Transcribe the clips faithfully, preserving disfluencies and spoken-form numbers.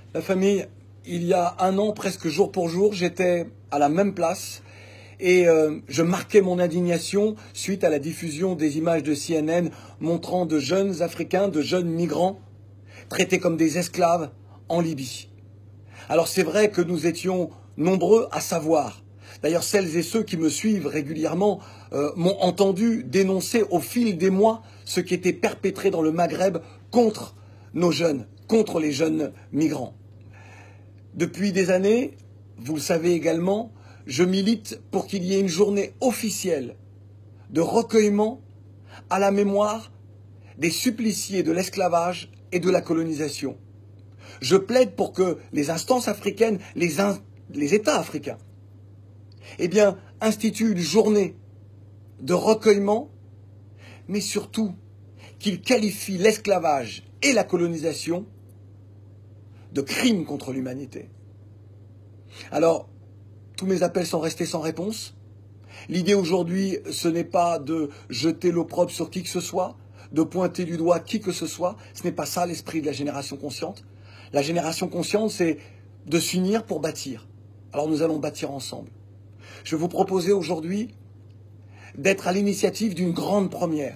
La famille, il y a un an, presque jour pour jour, j'étais à la même place et euh, je marquais mon indignation suite à la diffusion des images de C N N montrant de jeunes Africains, de jeunes migrants traités comme des esclaves en Libye. Alors c'est vrai que nous étions nombreux à savoir. D'ailleurs, celles et ceux qui me suivent régulièrement euh, m'ont entendu dénoncer au fil des mois ce qui était perpétré dans le Maghreb contre nos jeunes, contre les jeunes migrants. Depuis des années, vous le savez également, je milite pour qu'il y ait une journée officielle de recueillement à la mémoire des suppliciés de l'esclavage et de la colonisation. Je plaide pour que les instances africaines, les, in, les États africains, eh bien, instituent une journée de recueillement, mais surtout qu'ils qualifient l'esclavage et la colonisation de crimes contre l'humanité. Alors, tous mes appels sont restés sans réponse. L'idée aujourd'hui, ce n'est pas de jeter l'opprobre sur qui que ce soit, de pointer du doigt qui que ce soit. Ce n'est pas ça l'esprit de la génération consciente. La génération consciente, c'est de s'unir pour bâtir. Alors nous allons bâtir ensemble. Je vais vous proposer aujourd'hui d'être à l'initiative d'une grande première.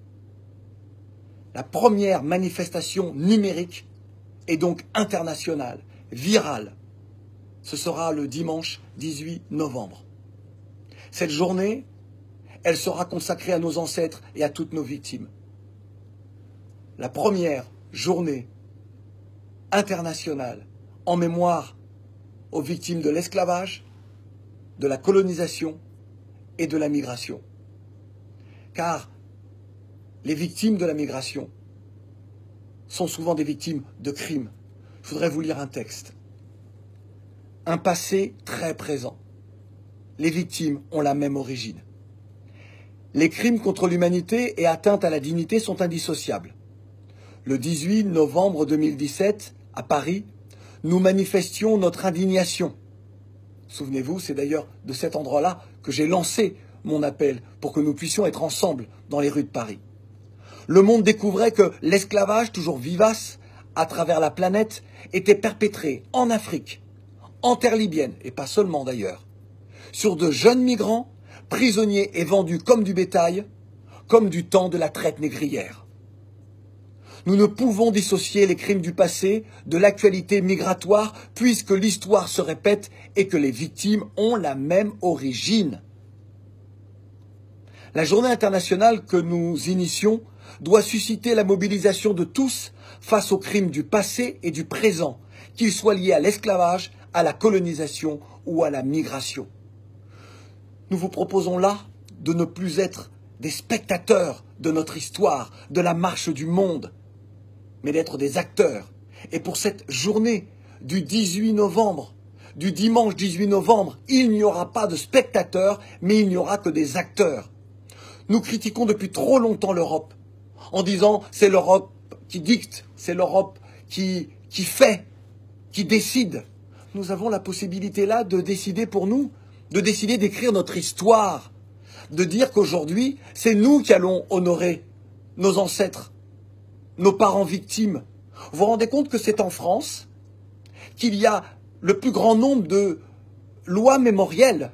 La première manifestation numérique et donc internationale, virale. Ce sera le dimanche dix-huit novembre. Cette journée, elle sera consacrée à nos ancêtres et à toutes nos victimes. La première journée internationale en mémoire aux victimes de l'esclavage, de la colonisation et de la migration. Car les victimes de la migration sont souvent des victimes de crimes. Je voudrais vous lire un texte. Un passé très présent. Les victimes ont la même origine. Les crimes contre l'humanité et atteintes à la dignité sont indissociables. Le dix-huit novembre deux mille dix-sept, à Paris, nous manifestions notre indignation. Souvenez-vous, c'est d'ailleurs de cet endroit-là que j'ai lancé mon appel pour que nous puissions être ensemble dans les rues de Paris. Le monde découvrait que l'esclavage, toujours vivace, à travers la planète, était perpétré en Afrique, en terre libyenne, et pas seulement d'ailleurs, sur de jeunes migrants, prisonniers et vendus comme du bétail, comme du temps de la traite négrière. Nous ne pouvons dissocier les crimes du passé de l'actualité migratoire, puisque l'histoire se répète et que les victimes ont la même origine. La journée internationale que nous initions doit susciter la mobilisation de tous face aux crimes du passé et du présent, qu'ils soient liés à l'esclavage, à la colonisation ou à la migration. Nous vous proposons là de ne plus être des spectateurs de notre histoire, de la marche du monde, mais d'être des acteurs. Et pour cette journée du dix-huit novembre, du dimanche dix-huit novembre, il n'y aura pas de spectateurs, mais il n'y aura que des acteurs. Nous critiquons depuis trop longtemps l'Europe, en disant c'est l'Europe qui dicte, c'est l'Europe qui, qui fait, qui décide. Nous avons la possibilité là de décider pour nous, de décider d'écrire notre histoire, de dire qu'aujourd'hui, c'est nous qui allons honorer nos ancêtres, nos parents victimes. Vous vous rendez compte que c'est en France qu'il y a le plus grand nombre de lois mémorielles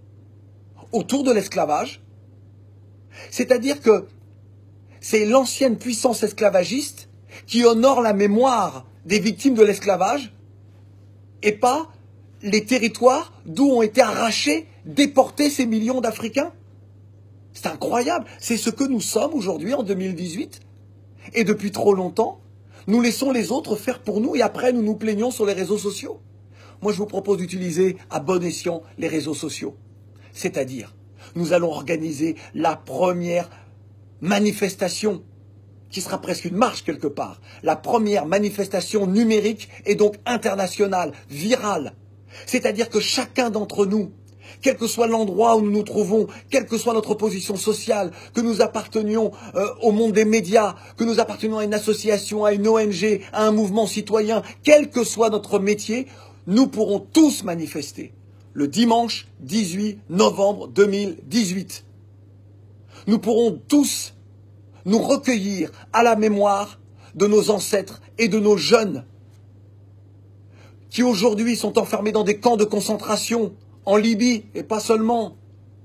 autour de l'esclavage. C'est-à-dire que c'est l'ancienne puissance esclavagiste qui honore la mémoire des victimes de l'esclavage et pas les territoires d'où ont été arrachés, déportés ces millions d'Africains. C'est incroyable. C'est ce que nous sommes aujourd'hui en deux mille dix-huit. Et depuis trop longtemps, nous laissons les autres faire pour nous et après nous nous plaignons sur les réseaux sociaux. Moi, je vous propose d'utiliser à bon escient les réseaux sociaux. C'est-à-dire, nous allons organiser la première manifestation, qui sera presque une marche quelque part, la première manifestation numérique et donc internationale, virale. C'est-à-dire que chacun d'entre nous, quel que soit l'endroit où nous nous trouvons, quelle que soit notre position sociale, que nous appartenions euh, au monde des médias, que nous appartenions à une association, à une O N G, à un mouvement citoyen, quel que soit notre métier, nous pourrons tous manifester le dimanche dix-huit novembre deux mille dix-huit. Nous pourrons tous nous recueillir à la mémoire de nos ancêtres et de nos jeunes. qui aujourd'hui sont enfermés dans des camps de concentration, en Libye, et pas seulement.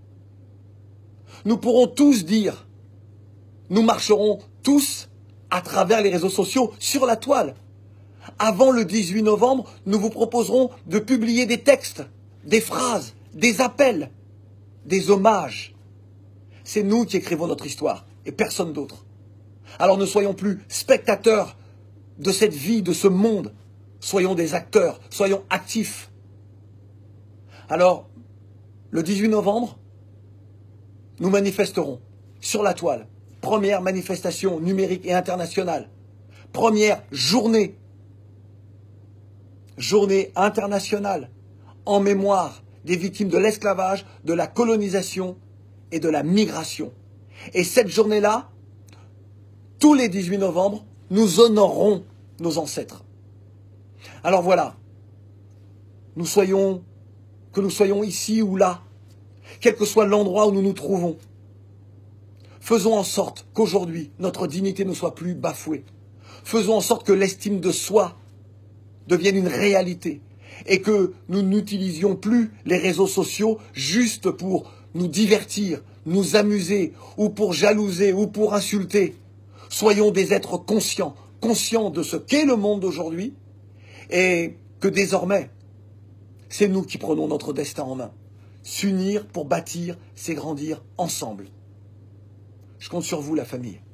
Nous pourrons tous dire, nous marcherons tous à travers les réseaux sociaux sur la toile. Avant le dix-huit novembre, nous vous proposerons de publier des textes, des phrases, des appels, des hommages. C'est nous qui écrivons notre histoire et personne d'autre. Alors ne soyons plus spectateurs de cette vie, de ce monde. Soyons des acteurs, soyons actifs. Alors, le dix-huit novembre, nous manifesterons sur la toile. Première manifestation numérique et internationale. Première journée. Journée internationale en mémoire des victimes de l'esclavage, de la colonisation et de la migration. Et cette journée-là, tous les dix-huit novembre, nous honorerons nos ancêtres. Alors voilà, nous soyons, que nous soyons ici ou là, quel que soit l'endroit où nous nous trouvons, faisons en sorte qu'aujourd'hui, notre dignité ne soit plus bafouée. Faisons en sorte que l'estime de soi devienne une réalité et que nous n'utilisions plus les réseaux sociaux juste pour nous divertir, nous amuser ou pour jalouser ou pour insulter. Soyons des êtres conscients, conscients de ce qu'est le monde d'aujourd'hui et que désormais, c'est nous qui prenons notre destin en main. S'unir pour bâtir, c'est grandir ensemble. Je compte sur vous, la famille.